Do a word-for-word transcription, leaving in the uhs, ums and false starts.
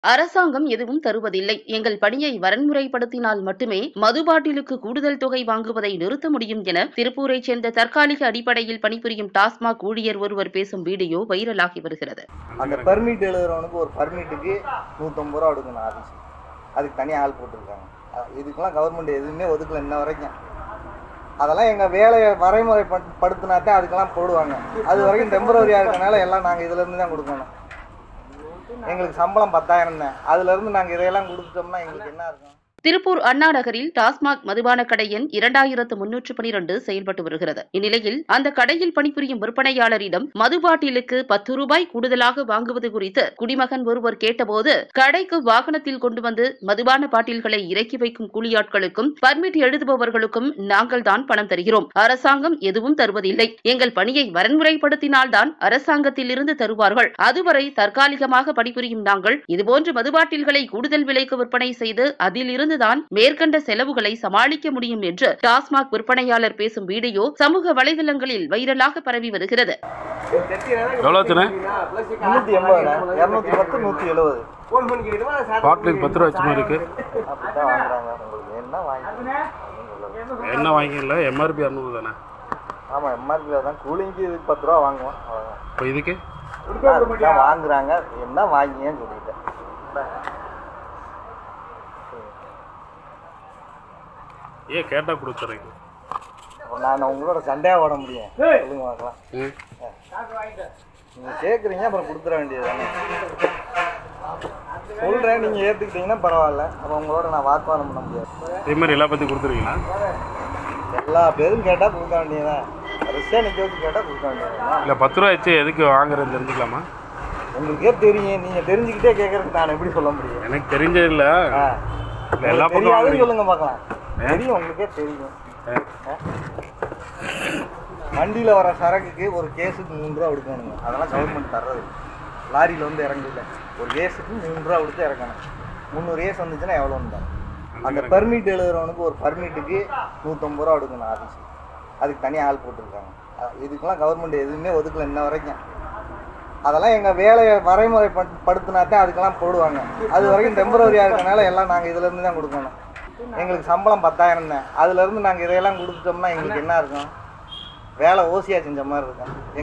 அரசாங்கம் எதுவும் தருவதில்லை. எங்கள் பணியை வரன்முறைப்படுத்தினால் மட்டுமே மது பாட்டிலுக்கு கூடுதல் தொகை வாங்குவதை நிறுத்த முடியும் என திருப்பூரைச் சேர்ந்த தற்காலிக அடிப்படையில் பணிபுரியும் டாஸ்மாக் ஊழியர் ஒருவர் பேசும் வீடியோ வைரலாகி வருகிறது. அந்த பர்மிட் எழுதுறவனுக்கு ஒரு பர்மிட்டுக்கு நூற்றம்பது ரூபா கொடுக்கணும் ஆஃபீஸ். அதுக்கு தனியாக ஆள் போட்டிருக்காங்க. இதுக்கெல்லாம் கவர்மெண்ட் எதுவுமே ஒதுக்கல இன்ன வரைக்கும். அதெல்லாம் எங்கள் வேலையை வரைமுறை படுத்தினாத்தான் அதுக்கெல்லாம் போடுவாங்க. அது வரைக்கும் டெம்பரவரியாக இருக்கனால எல்லாம் நாங்கள் இதிலேருந்து தான் கொடுக்கணும். எங்களுக்கு சம்பளம் பத்தாயிரம் தான். அதுலேருந்து நாங்கள் இதையெல்லாம் கொடுத்துட்டோம்னா எங்களுக்கு என்ன இருக்கும்? திருப்பூர் அண்ணா நகரில் டாஸ்மாக் மதுபான கடை எண் இரண்டாயிரத்து முன்னூற்று பனிரெண்டு செயல்பட்டு வருகிறது. இந்நிலையில் அந்த கடையில் பணிபுரியும் விற்பனையாளரிடம் மது பாட்டிலுக்கு பத்து ரூபாய் கூடுதலாக வாங்குவது குறித்து குடிமகன் ஒருவர் கேட்டபோது, கடைக்கு வாகனத்தில் கொண்டு வந்து மதுபான பாட்டில்களை இறக்கி வைக்கும் கூலியாட்களுக்கும் பர்மிட் எழுதுபவர்களுக்கும் நாங்கள் தான் பணம் தருகிறோம். அரசாங்கம் எதுவும் தருவதில்லை. எங்கள் பணியை வரன்முறைப்படுத்தினால்தான் அரசாங்கத்தில் இருந்து தருவார்கள். அதுவரை தற்காலிகமாக பணிபுரியும் நாங்கள் இதுபோன்று மதுபாட்டில்களை கூடுதல் விலைக்கு விற்பனை செய்து அதில் இருந்து தான் மேற்கண்ட செலவுகளை சமாளிக்க முடியும் என்று டாஸ்மாக் விற்பனையாளர் பேசும் வீடியோ சமூக வலைதளங்களில் வைரலாக பரவி வருகிறது. என்ன வாங்கிக்கல எம்ஆர்பி அறுநூறு தானே? ஆமா, எம்ஆர்பி தான். கூலிங்க்கு இதுக்கு பத்து ரூபா வாங்குவோம். இப்போ இதுக்கு வாங்குறாங்க. என்ன வாங்கிங்கன்னு சொல்லிட்டேன். ஏன் கேட்டால் கொடுத்துறீங்க? நான் உங்களோட சண்டையாக ஓட முடியும்? சொல்லுங்க பார்க்கலாம். நீங்கள் கேட்குறீங்க, அப்புறம் கொடுத்துட வேண்டியது தானே. சொல்கிறேன், நீங்கள் ஏற்றுக்கிட்டீங்கன்னா பரவாயில்ல. அப்புறம் உங்களோட நான் வாக்குவாதம் பண்ண முடியாது. இதே மாதிரி எல்லா பற்றி கொடுத்துருவீங்களா? எல்லா பேரும் கேட்டால் கொடுக்க வேண்டியதான். வரிசையாக நிற்க வச்சு கேட்டால் கொடுக்க வேண்டியதுதான். இல்லை பத்து ரூபா வச்சு எதுக்கு வாங்குறது தெரிஞ்சுக்கலாமா? உங்களுக்கே தெரியும். நீங்கள் தெரிஞ்சுக்கிட்டே கேட்குறதுக்கு நான் எப்படி சொல்ல முடியும்? எனக்கு தெரிஞ்சது இல்லை. எல்லா தெரியாதுன்னு சொல்லுங்க பார்க்கலாம். தெரியும், உங்களுக்கே தெரியும். வண்டியில் வர சரக்குக்கு ஒரு கேஸுக்கு மூணு ரூபா கொடுக்கணுங்க. அதெல்லாம் கவர்மெண்ட் தர்றது. லாரியில் வந்து இறங்கல. ஒரு கேஸுக்கு மூணு ரூபா கொடுத்து இறக்கணும். முந்நூறு கேஸ் வந்துச்சுன்னா எவ்வளோன்னு தான். அந்த பர்மிட் எழுதுறவனுக்கு ஒரு பர்மிட்டுக்கு நூற்றம்பது ரூபா கொடுக்கணும் ஆஃபீஸ். அதுக்கு தனியாக ஆள் போட்டிருக்காங்க. இதுக்கெல்லாம் கவர்மெண்ட் எதுவுமே ஒதுக்கல இன்ன வரைக்கும். அதெல்லாம் எங்கள் வேலையை வரைமுறை படுத்தினாத்தான் அதுக்கெல்லாம் போடுவாங்க. அது வரைக்கும் டெம்பரவரியாக இருக்கனால எல்லாம் நாங்கள் இதிலேருந்து தான் கொடுக்கணும். எங்களுக்கு சம்பளம் பத்தாயிரம் தான். அதுலேருந்து நாங்கள் இதையெல்லாம் கொடுத்துட்டோம்னா எங்களுக்கு என்ன இருக்கும்? வேலை ஓசியாக செஞ்ச மாதிரி இருக்கும்.